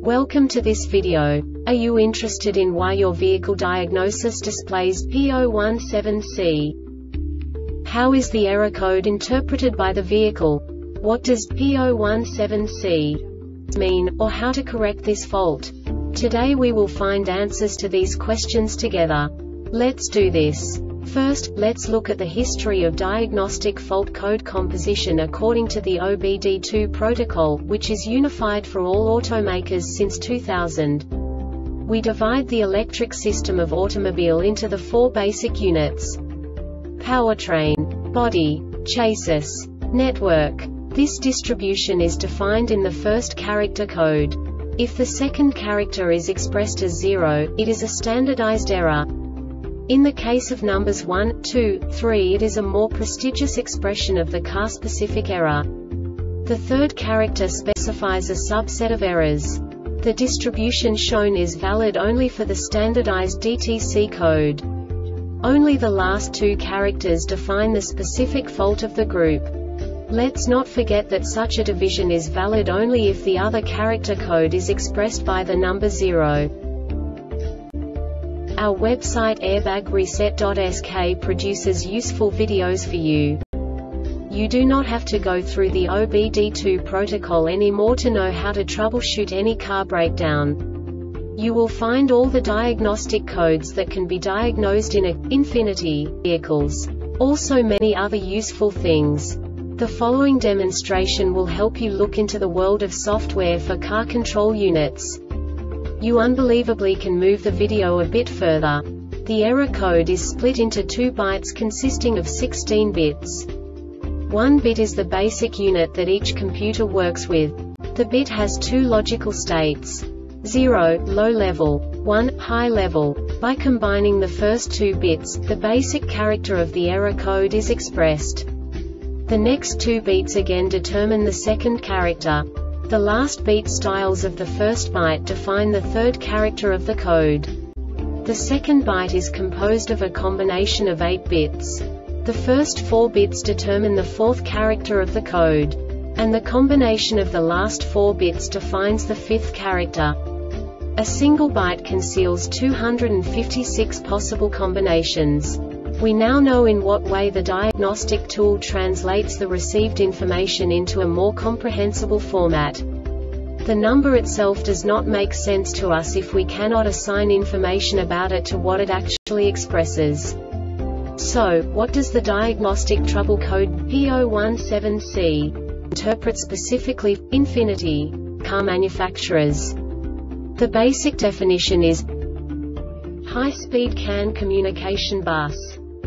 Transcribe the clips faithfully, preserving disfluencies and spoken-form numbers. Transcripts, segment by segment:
Welcome to this video. Are you interested in why your vehicle diagnosis displays P zero one seven C? How is the error code interpreted by the vehicle? What does P zero one seven C mean, or how to correct this fault? Today we will find answers to these questions together. Let's do this. First, let's look at the history of diagnostic fault code composition according to the O B D two protocol, which is unified for all automakers since two thousand. We divide the electric system of automobile into the four basic units: powertrain, body, chassis, network. This distribution is defined in the first character code. If the second character is expressed as zero, it is a standardized error. In the case of numbers one, two, three, it is a more prestigious expression of the car-specific error. The third character specifies a subset of errors. The distribution shown is valid only for the standardized D T C code. Only the last two characters define the specific fault of the group. Let's not forget that such a division is valid only if the other character code is expressed by the number zero. Our website airbag reset dot S K produces useful videos for you. You do not have to go through the O B D two protocol anymore to know how to troubleshoot any car breakdown. You will find all the diagnostic codes that can be diagnosed in a Infiniti vehicles. Also many other useful things. The following demonstration will help you look into the world of software for car control units. You unbelievably can move the video a bit further. The error code is split into two bytes consisting of sixteen bits. One bit is the basic unit that each computer works with. The bit has two logical states: zero, low level, one, high level. By combining the first two bits, the basic character of the error code is expressed. The next two bits again determine the second character. The last beat styles of the first byte define the third character of the code. The second byte is composed of a combination of eight bits. The first four bits determine the fourth character of the code. And the combination of the last four bits defines the fifth character. A single byte conceals two hundred fifty-six possible combinations. We now know in what way the diagnostic tool translates the received information into a more comprehensible format. The number itself does not make sense to us if we cannot assign information about it to what it actually expresses. So, what does the diagnostic trouble code P zero one seven C interpret specifically for Infiniti car manufacturers? The basic definition is high-speed C A N communication bus.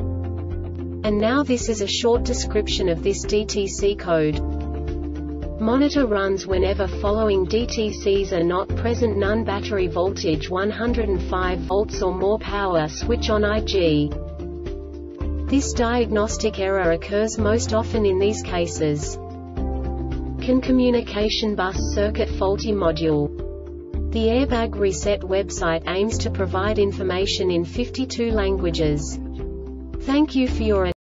And now this is a short description of this D T C code. Monitor runs whenever following D T Cs are not present: none, battery voltage one hundred five volts or more, power switch on I G. This diagnostic error occurs most often in these cases: C A N communication bus circuit faulty module. The Airbag Reset website aims to provide information in fifty-two languages. Thank you for your